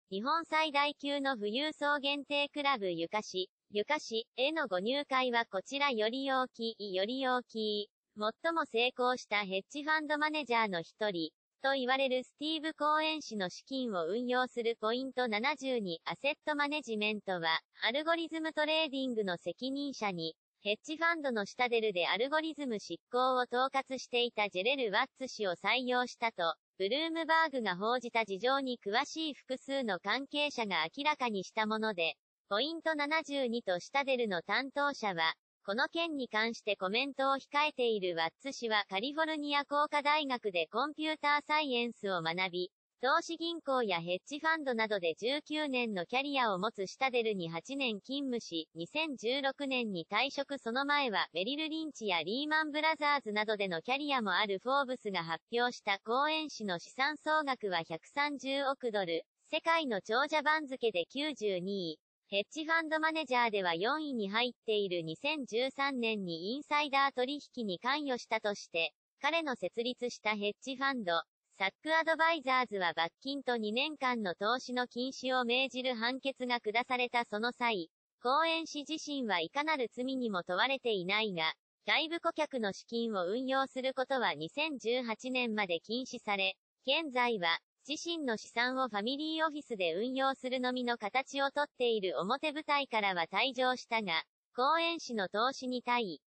日本最大級の富裕層限定クラブゆかしへのご入会はこちらより大きい。最も成功したヘッジファンドマネージャーの一人、と言われるスティーブ・コーエン氏の資金を運用するポイント72アセットマネジメントは、アルゴリズムトレーディングの責任者に、ヘッジファンドのシタデルでアルゴリズム執行を統括していたジェレル・ワッツ氏を採用したと、ブルームバーグが報じた事情に詳しい複数の関係者が明らかにしたもので、ポイント72とシタデルの担当者は、この件に関してコメントを控えているワッツ氏はカリフォルニア工科大学でコンピューターサイエンスを学び、投資銀行やヘッジファンドなどで19年のキャリアを持つシタデルに8年勤務し、2016年に退職。その前はメリル・リンチやリーマン・ブラザーズなどでのキャリアもある。フォーブスが発表したコーエン氏の資産総額は130億ドル、世界の長者番付で92位。ヘッジファンドマネージャーでは4位に入っている。2013年にインサイダー取引に関与したとして、彼の設立したヘッジファンド、サックアドバイザーズは罰金と2年間の投資の禁止を命じる判決が下された。その際、コーエン氏自身はいかなる罪にも問われていないが、外部顧客の資金を運用することは2018年まで禁止され、現在は、自身の資産をファミリーオフィスで運用するのみの形をとっている。表舞台からは退場したが、コーエン氏の投資に対